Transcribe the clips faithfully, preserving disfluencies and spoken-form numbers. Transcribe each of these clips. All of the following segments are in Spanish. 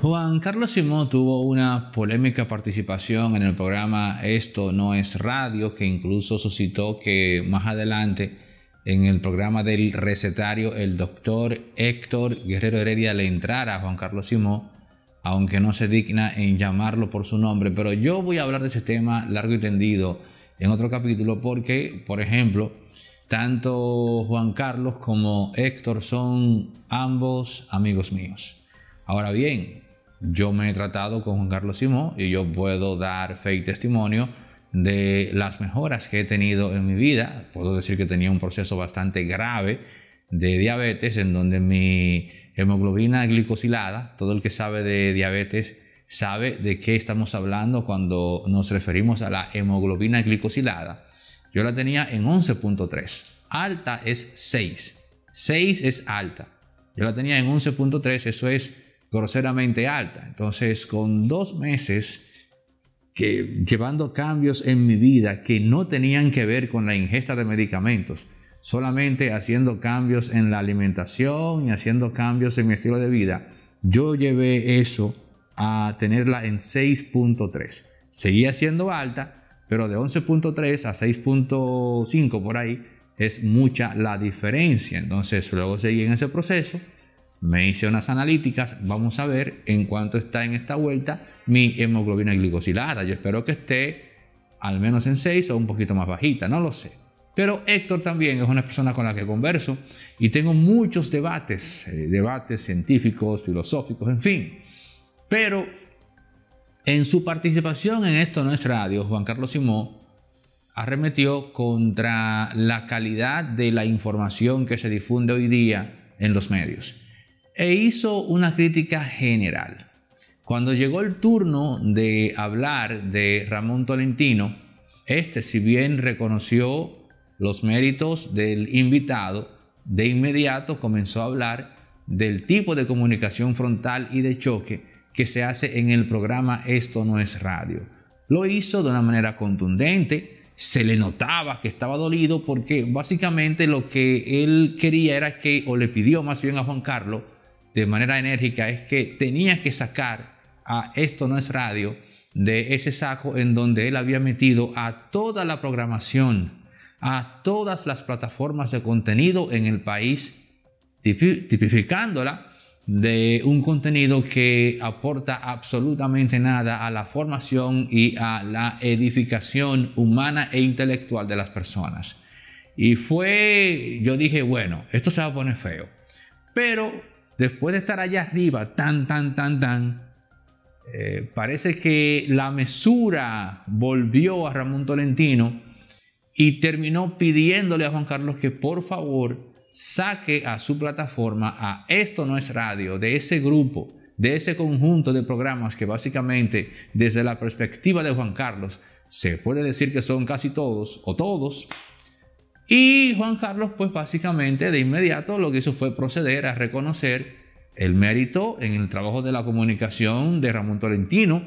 Juan Carlos Simón tuvo una polémica participación en el programa Esto No Es Radio, que incluso suscitó que más adelante en el programa del recetario el doctor Héctor Guerrero Heredia le entrara a Juan Carlos Simón, aunque no se digna en llamarlo por su nombre. Pero yo voy a hablar de ese tema largo y tendido en otro capítulo porque, por ejemplo, tanto Juan Carlos como Héctor son ambos amigos míos. Ahora bien, yo me he tratado con Juan Carlos Simón y yo puedo dar fe y testimonio de las mejoras que he tenido en mi vida. Puedo decir que tenía un proceso bastante grave de diabetes, en donde mi hemoglobina glicosilada, todo el que sabe de diabetes sabe de qué estamos hablando cuando nos referimos a la hemoglobina glicosilada. Yo la tenía en once punto tres. Alta es seis. seis es alta. Yo la tenía en once punto tres, eso es groseramente alta. Entonces, con dos meses que, llevando cambios en mi vida que no tenían que ver con la ingesta de medicamentos, solamente haciendo cambios en la alimentación y haciendo cambios en mi estilo de vida, yo llevé eso a tenerla en seis punto tres. Seguía siendo alta, pero de once punto tres a seis punto cinco por ahí es mucha la diferencia. Entonces, luego seguí en ese proceso. Me hice unas analíticas, vamos a ver en cuánto está en esta vuelta mi hemoglobina glicosilada. Yo espero que esté al menos en seis o un poquito más bajita, no lo sé. Pero Héctor también es una persona con la que converso y tengo muchos debates, eh, debates científicos, filosóficos, en fin. Pero en su participación en Esto No Es Radio, Juan Carlos Simón arremetió contra la calidad de la información que se difunde hoy día en los medios e hizo una crítica general. Cuando llegó el turno de hablar de Ramón Tolentino, este, si bien reconoció los méritos del invitado, de inmediato comenzó a hablar del tipo de comunicación frontal y de choque que se hace en el programa Esto No Es Radio. Lo hizo de una manera contundente, se le notaba que estaba dolido porque básicamente lo que él quería era que, o le pidió más bien a Juan Carlos de manera enérgica, es que tenía que sacar a Esto No Es Radio de ese saco en donde él había metido a toda la programación, a todas las plataformas de contenido en el país, tipificándola de un contenido que aporta absolutamente nada a la formación y a la edificación humana e intelectual de las personas. Y fue, yo dije, bueno, esto se va a poner feo. Pero después de estar allá arriba, tan, tan, tan, tan, eh, parece que la mesura volvió a Ramón Tolentino y terminó pidiéndole a Juan Carlos que por favor saque a su plataforma, a Esto No Es Radio, de ese grupo, de ese conjunto de programas que básicamente desde la perspectiva de Juan Carlos se puede decir que son casi todos o todos. Y Juan Carlos pues básicamente de inmediato lo que hizo fue proceder a reconocer el mérito en el trabajo de la comunicación de Ramón Tolentino,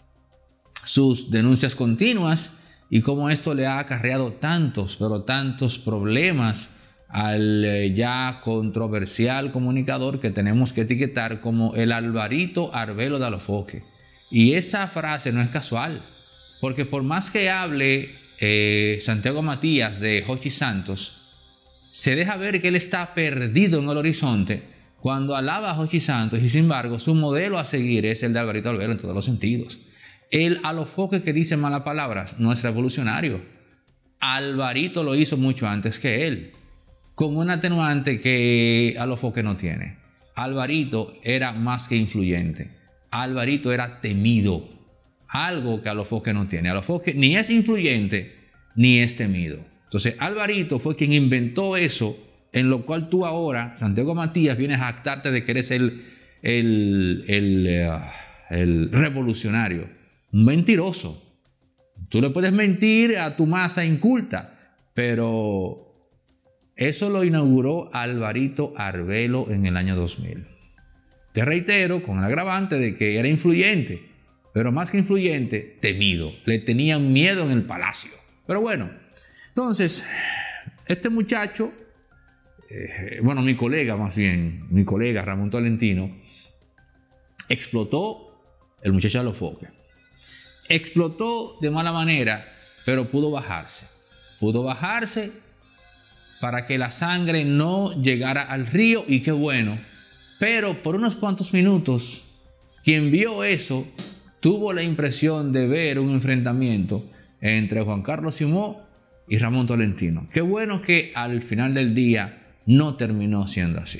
sus denuncias continuas y cómo esto le ha acarreado tantos, pero tantos problemas al eh, ya controversial comunicador que tenemos que etiquetar como el Alvarito Arbelo de Alofoque. Y esa frase no es casual, porque por más que hable eh, Santiago Matías de Jochi Santos, se deja ver que él está perdido en el horizonte cuando alaba a Jochi Santos y sin embargo su modelo a seguir es el de Alvarito Arbelo en todos los sentidos. El Alofoque que dice malas palabras no es revolucionario. Alvarito lo hizo mucho antes que él, con un atenuante que Alofoque no tiene. Alvarito era más que influyente. Alvarito era temido, algo que Alofoque no tiene. Alofoque ni es influyente ni es temido. Entonces Alvarito fue quien inventó eso, en lo cual tú ahora, Santiago Matías, vienes a jactarte de que eres el, el, el, uh, el revolucionario. Un mentiroso. Tú le puedes mentir a tu masa inculta, pero eso lo inauguró Alvarito Arbelo en el año dos mil. Te reitero, con el agravante de que era influyente, pero más que influyente, temido. Le tenían miedo en el palacio. Pero bueno, entonces, este muchacho, eh, bueno, mi colega más bien, mi colega Ramón Tolentino, explotó el muchacho de los foques. Explotó de mala manera, pero pudo bajarse. Pudo bajarse para que la sangre no llegara al río, y qué bueno. Pero por unos cuantos minutos, quien vio eso tuvo la impresión de ver un enfrentamiento entre Juan Carlos Simón y Ramón Tolentino. Qué bueno que al final del día no terminó siendo así.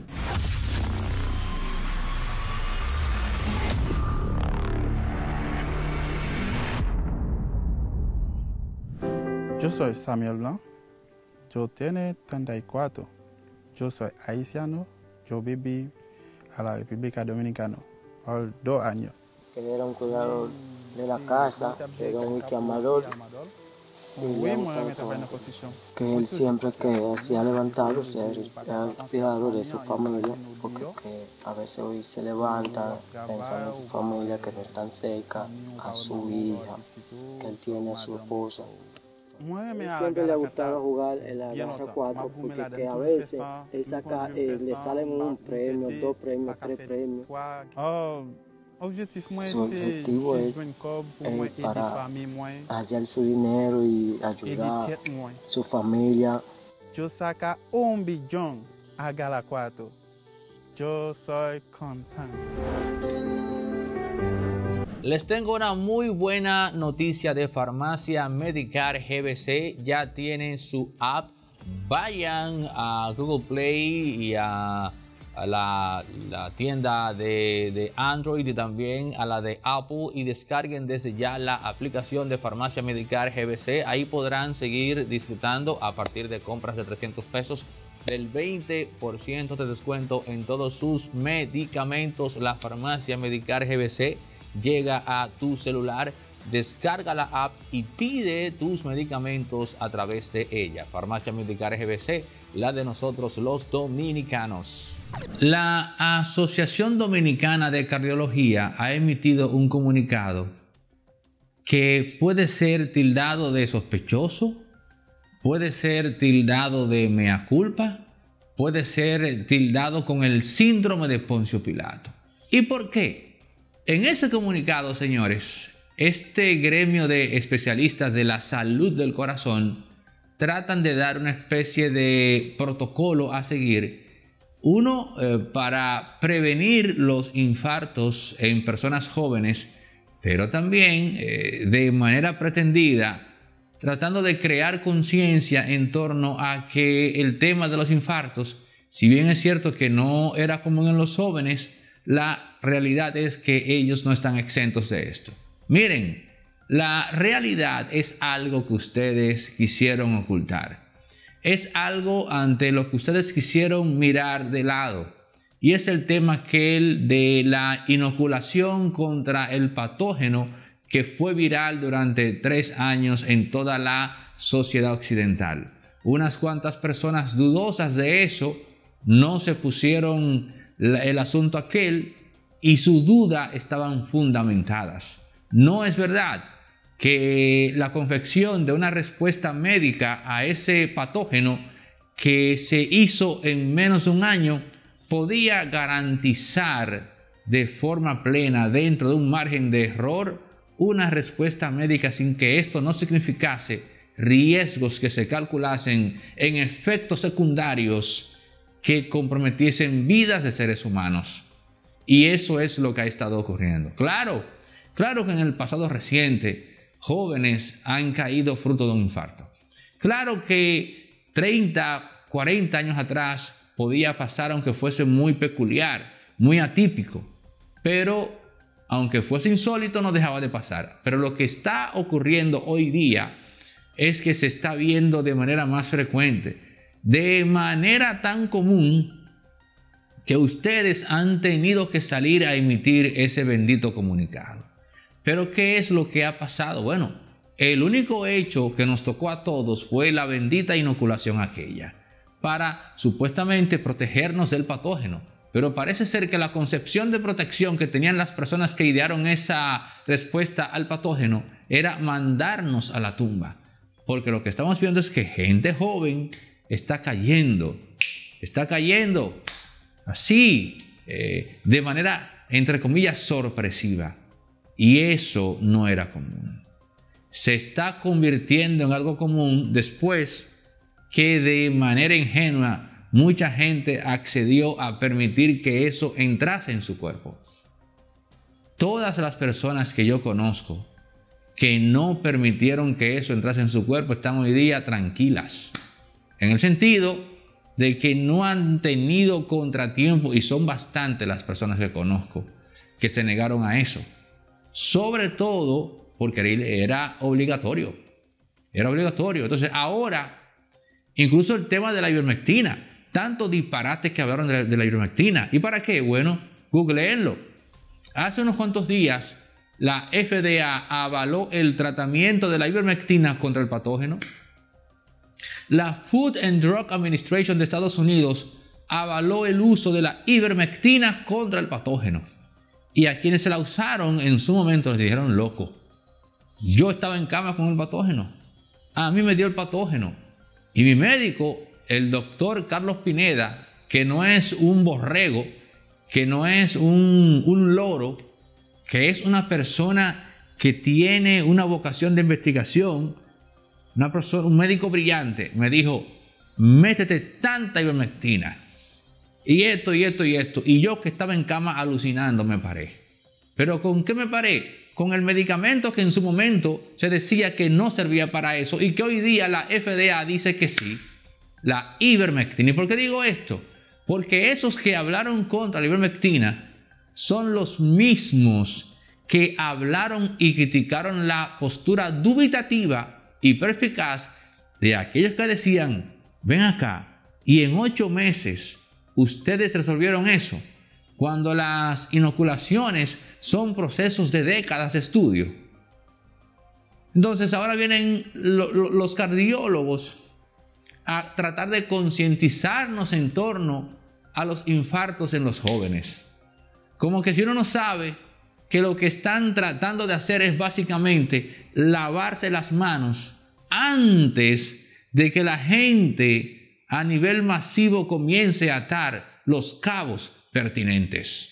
Yo soy Samuel Blanc, yo tengo treinta y cuatro, yo soy haitiano, yo viví a la República Dominicana por dos años. Que él era un cuidador de la casa, era un amador, sí, que él siempre que hacía levantarlos, era cuidador de su familia, porque que a veces hoy se levanta pensando en su familia, que no están cerca, a su hija, que él tiene a su esposa. Siempre le ha gustado jugar en la garra cuatro, porque que a veces él saca, eh, le salen un premio, dos premios, tres premios. Su objetivo es eh, para hallar su dinero y ayudar a su familia. Yo saca un billón a Gala cuatro. Yo soy contento. Les tengo una muy buena noticia de Farmacia Medicare G B C. Ya tienen su app. Vayan a Google Play y a, a la, la tienda de, de Android y también a la de Apple y descarguen desde ya la aplicación de Farmacia Medicare G B C. Ahí podrán seguir disfrutando a partir de compras de trescientos pesos del veinte por ciento de descuento en todos sus medicamentos. La Farmacia Medicare G B C llega a tu celular. Descarga la app y pide tus medicamentos a través de ella. Farmacia Medicare G B C, la de nosotros los dominicanos. La Asociación Dominicana de Cardiología ha emitido un comunicado que puede ser tildado de sospechoso, puede ser tildado de mea culpa, puede ser tildado con el síndrome de Poncio Pilato. ¿Y por qué? En ese comunicado, señores, este gremio de especialistas de la salud del corazón tratan de dar una especie de protocolo a seguir. Uno, eh, para prevenir los infartos en personas jóvenes, pero también eh, de manera pretendida, tratando de crear conciencia en torno a que el tema de los infartos, si bien es cierto que no era común en los jóvenes, la realidad es que ellos no están exentos de esto. Miren, la realidad es algo que ustedes quisieron ocultar. Es algo ante lo que ustedes quisieron mirar de lado. Y es el tema aquel de la inoculación contra el patógeno que fue viral durante tres años en toda la sociedad occidental. Unas cuantas personas dudosas de eso no se pusieron el asunto aquel y su duda estaban fundamentadas. No es verdad que la confección de una respuesta médica a ese patógeno que se hizo en menos de un año podía garantizar de forma plena, dentro de un margen de error, una respuesta médica sin que esto no significase riesgos que se calculasen en efectos secundarios que comprometiesen vidas de seres humanos. Y eso es lo que ha estado ocurriendo. Claro, claro que en el pasado reciente jóvenes han caído fruto de un infarto. Claro que treinta, cuarenta años atrás podía pasar, aunque fuese muy peculiar, muy atípico. Pero aunque fuese insólito, no dejaba de pasar. Pero lo que está ocurriendo hoy día es que se está viendo de manera más frecuente, de manera tan común que ustedes han tenido que salir a emitir ese bendito comunicado. Pero ¿qué es lo que ha pasado? Bueno, el único hecho que nos tocó a todos fue la bendita inoculación aquella, para supuestamente protegernos del patógeno. Pero parece ser que la concepción de protección que tenían las personas que idearon esa respuesta al patógeno era mandarnos a la tumba. Porque lo que estamos viendo es que gente joven está cayendo, está cayendo así, eh, de manera entre comillas, sorpresiva. Y eso no era común. Se está convirtiendo en algo común después que de manera ingenua mucha gente accedió a permitir que eso entrase en su cuerpo. Todas las personas que yo conozco que no permitieron que eso entrase en su cuerpo están hoy día tranquilas. En el sentido de que no han tenido contratiempo, y son bastantes las personas que conozco que se negaron a eso. Sobre todo porque era obligatorio. Era obligatorio. Entonces ahora, incluso el tema de la ivermectina, tanto disparate que hablaron de la, de la ivermectina. ¿Y para qué? Bueno, googleenlo. Hace unos cuantos días la F D A avaló el tratamiento de la ivermectina contra el patógeno. La Food and Drug Administration de Estados Unidos avaló el uso de la ivermectina contra el patógeno. Y a quienes se la usaron en su momento les dijeron loco. Yo estaba en cama con el patógeno. A mí me dio el patógeno. Y mi médico, el doctor Carlos Pineda, que no es un borrego, que no es un, un loro, que es una persona que tiene una vocación de investigación, una persona, un médico brillante, me dijo, métete tanta ivermectina, y esto, y esto, y esto. Y yo, que estaba en cama alucinando, me paré. ¿Pero con qué me paré? Con el medicamento que en su momento se decía que no servía para eso y que hoy día la F D A dice que sí, la ivermectina. ¿Y por qué digo esto? Porque esos que hablaron contra la ivermectina son los mismos que hablaron y criticaron la postura dubitativa y perspicaz de aquellos que decían, ven acá, y en ocho meses ustedes resolvieron eso, cuando las inoculaciones son procesos de décadas de estudio. Entonces ahora vienen lo, lo, los cardiólogos a tratar de concientizarnos en torno a los infartos en los jóvenes. Como que si uno no sabe que lo que están tratando de hacer es básicamente lavarse las manos antes de que la gente a nivel masivo comience a atar los cabos pertinentes.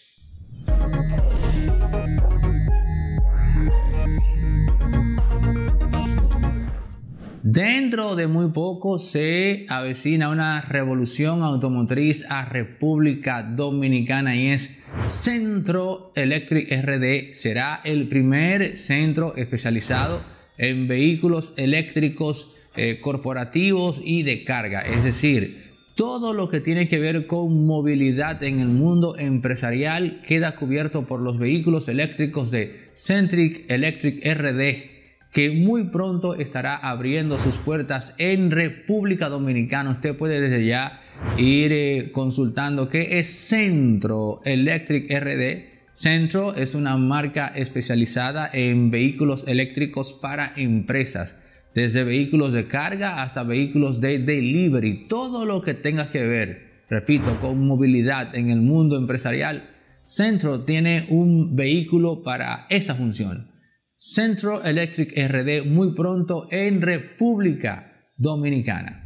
Dentro de muy poco se avecina una revolución automotriz a República Dominicana y es Centro Electric R D. Será el primer centro especializado en vehículos eléctricos eh, corporativos y de carga. Es decir, todo lo que tiene que ver con movilidad en el mundo empresarial queda cubierto por los vehículos eléctricos de Centric Electric R D, que muy pronto estará abriendo sus puertas en República Dominicana. Usted puede desde ya ir eh, consultando qué es Centro Electric R D. Centro es una marca especializada en vehículos eléctricos para empresas, desde vehículos de carga hasta vehículos de delivery. Todo lo que tenga que ver, repito, con movilidad en el mundo empresarial, Centro tiene un vehículo para esa función. Centro Electric R D, muy pronto en República Dominicana.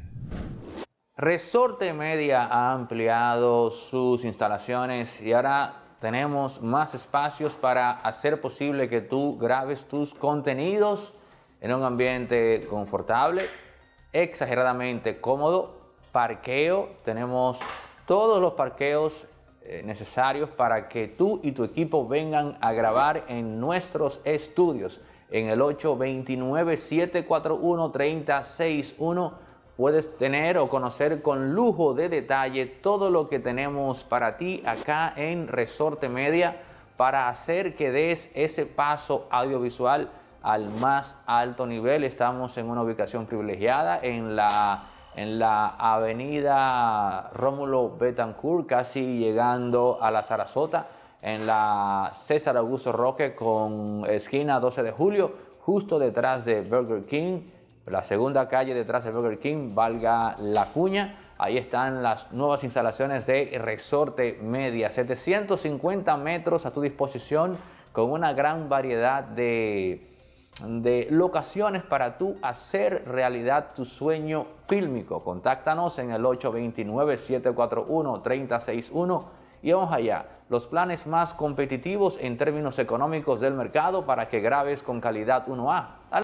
Resorte Media ha ampliado sus instalaciones y ahora tenemos más espacios para hacer posible que tú grabes tus contenidos en un ambiente confortable, exageradamente cómodo, parqueo. Tenemos todos los parqueos necesarios para que tú y tu equipo vengan a grabar en nuestros estudios. En el ocho dos nueve, siete cuatro uno, tres cero seis uno puedes tener o conocer con lujo de detalle todo lo que tenemos para ti acá en Resorte Media para hacer que des ese paso audiovisual al más alto nivel. Estamos en una ubicación privilegiada en la en la avenida Rómulo Betancourt, casi llegando a la Sarasota, en la César Augusto Roque con esquina doce de julio, justo detrás de Burger King, la segunda calle detrás de Burger King, valga la cuña. Ahí están las nuevas instalaciones de Resorte Media, setecientos cincuenta metros a tu disposición con una gran variedad de de locaciones para tú hacer realidad tu sueño fílmico. Contáctanos en el ocho dos nueve, siete cuatro uno, tres cero seis uno Y vamos allá, los planes más competitivos en términos económicos del mercado para que grabes con calidad uno A.